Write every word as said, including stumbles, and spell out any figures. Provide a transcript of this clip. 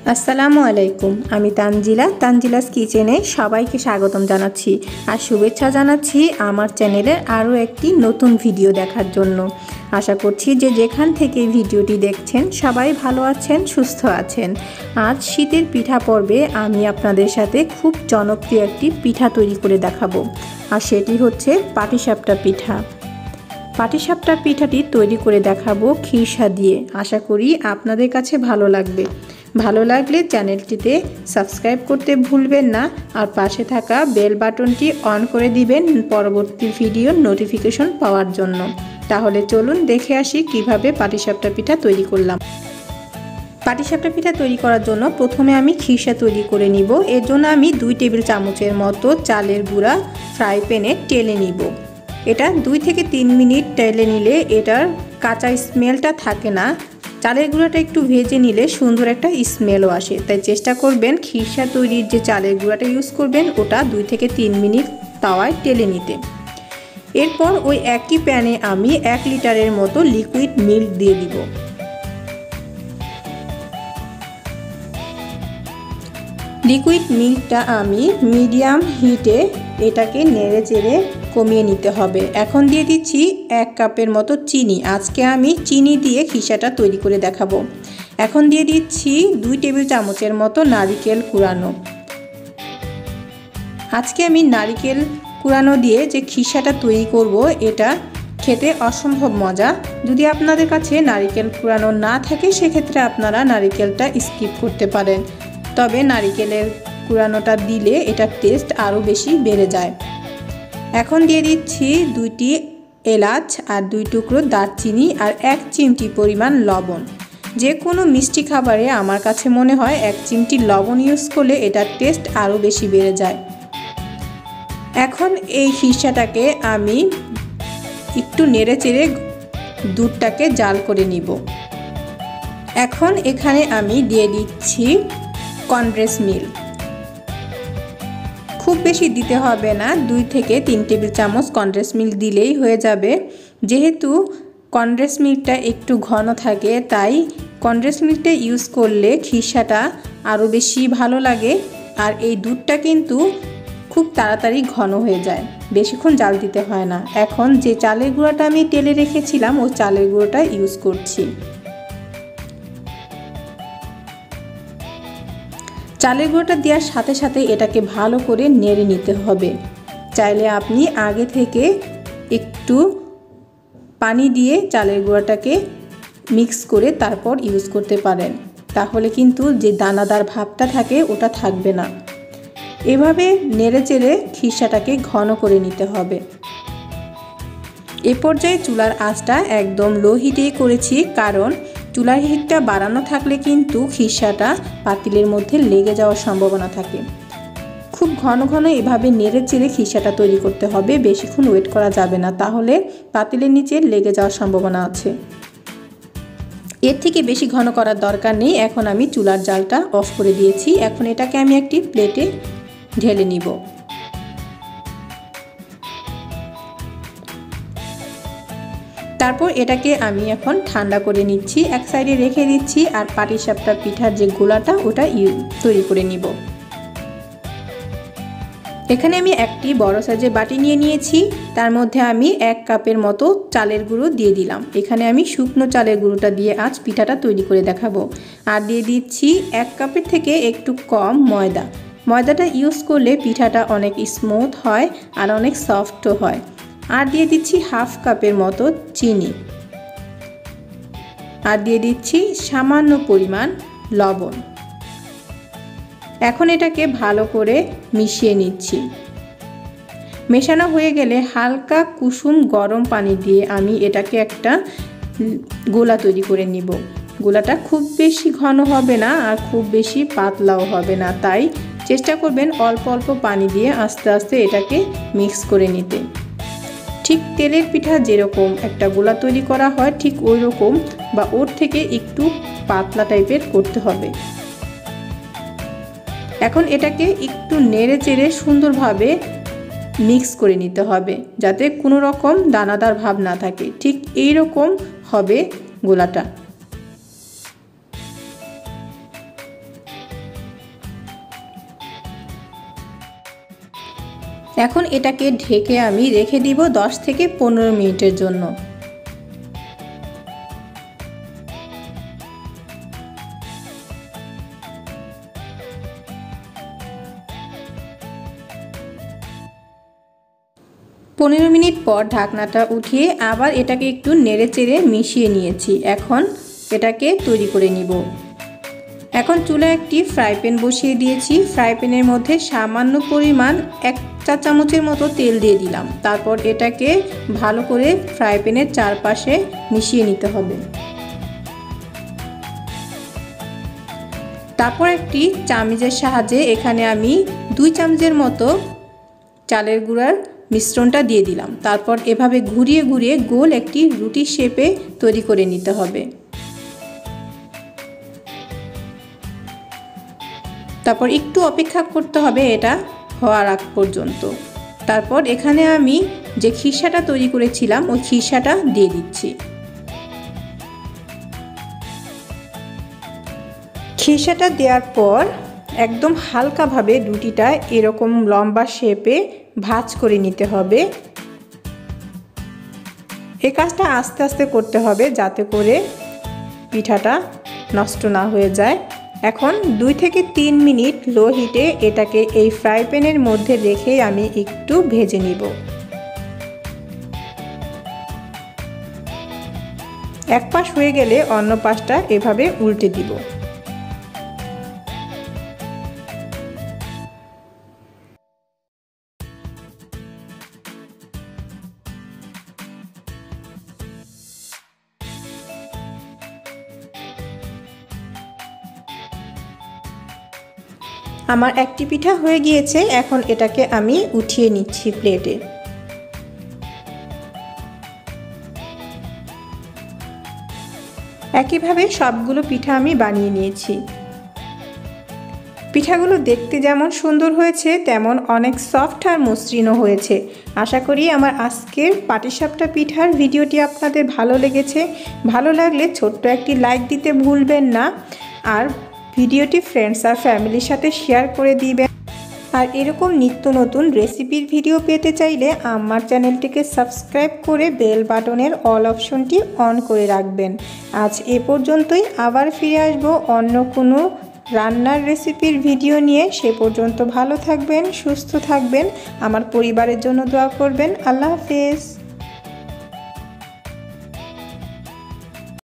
আসসালামু আলাইকুম। আমি তানজিলা, তানজিলাস কিচেনে সবাইকে স্বাগতম জানাচ্ছি আর শুভেচ্ছা জানাচ্ছি আমার চ্যানেলের আরও একটি নতুন ভিডিও দেখার জন্য। আশা করছি যে যেখান থেকে ভিডিওটি দেখছেন সবাই ভালো আছেন, সুস্থ আছেন। আজ শীতের পিঠা পর্বে আমি আপনাদের সাথে খুব জনপ্রিয় একটি পিঠা তৈরি করে দেখাবো, আর সেটি হচ্ছে পাটিসাপটা পিঠা। পাটিসাপটা পিঠাটি তৈরি করে দেখাবো খিরসা দিয়ে। আশা করি আপনাদের কাছে ভালো লাগবে। ভালো লাগলে চ্যানেলটিতে সাবস্ক্রাইব করতে ভুলবেন না, আর পাশে থাকা বেল বাটনটি অন করে দিবেন পরবর্তী ভিডিওর নোটিফিকেশন পাওয়ার জন্য। তাহলে চলুন দেখে আসি কিভাবে পাটিসাপটা পিঠা তৈরি করলাম। পাটিসাপটা পিঠা তৈরি করার জন্য প্রথমে আমি খিরসা তৈরি করে নিব। এর জন্য আমি দুই টেবিল চামচের মতো চালের গুঁড়া ফ্রাই প্যানে টেলে নিব। এটা দুই থেকে তিন মিনিট টেলে নিলে এটার কাঁচা স্মেলটা থাকে না। চালের গুঁড়াটা একটু ভেজে নিলে সুন্দর একটা স্মেলও আসে, তাই চেষ্টা করবেন খিরসা তৈরির যে চালের গুঁড়াটা ইউজ করবেন ওটা দুই থেকে তিন মিনিট তাওয়ায় টেলে নিতে। এরপর ওই একই প্যানে আমি এক লিটারের মতো লিকুইড মিল্ক দিয়ে দিব। লিকুইড মিল্কটা আমি মিডিয়াম হিটে এটাকে নেড়ে চেড়ে কমিয়ে নিতে হবে। এখন দিয়ে দিচ্ছি এক কাপের মতো চিনি। আজকে আমি চিনি দিয়ে খিরসাটা তৈরি করে দেখাবো। এখন দিয়ে দিচ্ছি দুই টেবিল চামচের মতো নারিকেল কুড়ানো। আজকে আমি নারিকেল কুড়ানো দিয়ে যে খিরসাটা তৈরি করব এটা খেতে অসম্ভব মজা। যদি আপনাদের কাছে নারিকেল কুড়ানো না থাকে সেক্ষেত্রে আপনারা নারিকেলটা স্কিপ করতে পারেন, তবে নারিকেলের কুড়ানোটা দিলে এটার টেস্ট আরও বেশি বেড়ে যায়। এখন দিয়ে দিচ্ছি দুইটি এলাচ আর দুই টুকরো দারচিনি আর এক চিমটি পরিমাণ লবণ। যে কোনো মিষ্টি খাবারে আমার কাছে মনে হয় এক চিমটি লবণ ইউজ করলে এটার টেস্ট আরও বেশি বেড়ে যায়। এখন এই খিরসাটাকে আমি একটু নেড়ে চেড়ে দুধটাকে জাল করে নিব। এখন এখানে আমি দিয়ে দিচ্ছি কনডেন্স মিল্ক। খুব বেশি দিতে হবে না, দুই থেকে তিন টেবিল চামচ কনডেন্স মিল্ক দিলেই হয়ে যাবে। যেহেতু কনডেন্স মিল্কটা একটু ঘন থাকে তাই কনডেন্স মিল্কটা ইউজ করলে খিরসাটা আরও বেশি ভালো লাগে। আর এই দুধটা কিন্তু খুব তাড়াতাড়ি ঘন হয়ে যায়, বেশিক্ষণ জাল দিতে হয় না। এখন যে চালের গুঁড়োটা আমি টেলে রেখেছিলাম ওই চালের গুঁড়োটা ইউজ করছি। চালের গুঁড়োটা দেওয়ার সাথে সাথে এটাকে ভালো করে নেড়ে নিতে হবে। চাইলে আপনি আগে থেকে একটু পানি দিয়ে চালের গুঁড়োটাকে মিক্স করে তারপর ইউজ করতে পারেন, তাহলে কিন্তু যে দানাদার ভাবটা থাকে ওটা থাকবে না। এভাবে নেড়ে চেড়ে খিরসাটাকে ঘন করে নিতে হবে। এ পর্যায়ে চুলার আঁচটা একদম লো হিটেই করেছি, কারণ চুলার হিটটা বাড়ানো থাকলে কিন্তু খিরসাটা পাতিলের মধ্যে লেগে যাওয়ার সম্ভাবনা থাকে। খুব ঘন ঘন এভাবে নেড়ে চেড়ে খিরসাটা তৈরি করতে হবে, বেশিক্ষণ ওয়েট করা যাবে না, তাহলে পাতিলের নিচে লেগে যাওয়ার সম্ভাবনা আছে। এর থেকে বেশি ঘন করার দরকার নেই। এখন আমি চুলার জালটা অফ করে দিয়েছি। এখন এটাকে আমি একটি প্লেটে ঢেলে নিব। তারপর এটাকে আমি এখন ঠান্ডা করে নিচ্ছি, এক সাইডে রেখে দিচ্ছি। আর পাটিসাপটা পিঠার যে গোলাটা ওটা তৈরি করে নিব। এখানে আমি একটি বড় সাইজের বাটি নিয়ে নিয়েছি, তার মধ্যে আমি এক কাপের মতো চালের গুঁড়ো দিয়ে দিলাম। এখানে আমি শুকনো চালের গুঁড়োটা দিয়ে আজ পিঠাটা তৈরি করে দেখাবো। আর দিয়ে দিচ্ছি এক কাপের থেকে একটু কম ময়দা। ময়দাটা ইউজ করলে পিঠাটা অনেক স্মুথ হয় আর অনেক সফটও হয়। আর দিয়ে দিচ্ছি হাফ কাপের মতো চিনি, আর দিয়ে দিচ্ছি সামান্য পরিমাণ লবণ। এখন এটাকে ভালো করে মিশিয়ে নিচ্ছি। মেশানো হয়ে গেলে হালকা কুসুম গরম পানি দিয়ে আমি এটাকে একটা গোলা তৈরি করে নিব। গোলাটা খুব বেশি ঘন হবে না আর খুব বেশি পাতলাও হবে না, তাই চেষ্টা করবেন অল্প অল্প পানি দিয়ে আস্তে আস্তে এটাকে মিক্স করে নিতে। ঠিক তেলের পিঠা যেরকম একটা গোলা তৈরি করা হয় ঠিক ওই রকম বা ওর থেকে একটু পাতলা টাইপের করতে হবে। এখন এটাকে একটু নেড়ে চেড়ে সুন্দরভাবে মিক্স করে নিতে হবে, যাতে কোনো রকম দানাদার ভাব না থাকে। ঠিক এই রকম হবে গোলাটা। এখন এটাকে ঢেকে আমি রেখে দিব দশ থেকে পনেরো মিনিটের জন্য। পনেরো মিনিট পর ঢাকনাটা উঠিয়ে আবার এটাকে একটু নেড়েচেড়ে মিশিয়ে নিয়েছি। এখন এটাকে তৈরি করে নিব। এখন চুলায় একটি ফ্রাই প্যান বসিয়ে দিয়েছি। ফ্রাই প্যানের মধ্যে সামান্য পরিমাণ এক চা চামচের মতো তেল দিয়ে দিলাম। তারপর এটাকে ভালো করে ফ্রাই প্যানের চারপাশে মিশিয়ে নিতে হবে। তারপর একটি চামচের সাহায্যে এখানে আমি দুই চামচের মতো চালের গুঁড়ার মিশ্রণটা দিয়ে দিলাম। তারপর এভাবে ঘুরিয়ে ঘুরিয়ে গোল একটি রুটি শেপে তৈরি করে নিতে হবে। তারপর একটু অপেক্ষা করতে হবে এটা হওয়ার আগ পর্যন্ত। তারপর এখানে আমি যে খিরসাটা তৈরি করেছিলাম ওই খিরসাটা দিয়ে দিচ্ছি। খিরসাটা দেওয়ার পর একদম হালকাভাবে রুটিটা এরকম লম্বা শেপে ভাঁজ করে নিতে হবে। এই কাজটা আস্তে আস্তে করতে হবে যাতে করে পিঠাটা নষ্ট না হয়ে যায়। এখন দুই থেকে তিন মিনিট লো হিটে এটাকে এই ফ্রাই প্যানের মধ্যে রেখে আমি একটু ভেজে নিব। এক পাশ হয়ে গেলে অন্য পাশটা এভাবে উল্টে দিব। আমার একটি পিঠা হয়ে গিয়েছে। এখন এটাকে আমি উঠিয়ে নিচ্ছি প্লেটে। একইভাবে সবগুলো পিঠা আমি বানিয়ে নিয়েছি। পিঠাগুলো দেখতে যেমন সুন্দর হয়েছে তেমন অনেক সফট আর মসৃণও হয়েছে। আশা করি আমার আজকের পাটিসাপটা পিঠার ভিডিওটি আপনাদের ভালো লেগেছে। ভালো লাগলে ছোট্ট একটি লাইক দিতে ভুলবেন না। আর ভিডিওটি ফ্রেন্ডস আর ফ্যামিলির সাথে শেয়ার করে দিবেন। আর এরকম নিত্য নতুন রেসিপির ভিডিও পেতে চাইলে আমার চ্যানেলটিকে সাবস্ক্রাইব করে বেল বাটনের অল অপশনটি অন করে রাখবেন। আজ এ পর্যন্তই। আবার ফিরে আসবো অন্য কোনো রান্নার রেসিপির ভিডিও নিয়ে। সে পর্যন্ত ভালো থাকবেন, সুস্থ থাকবেন, আমার পরিবারের জন্য দোয়া করবেন। আল্লাহ হাফেজ।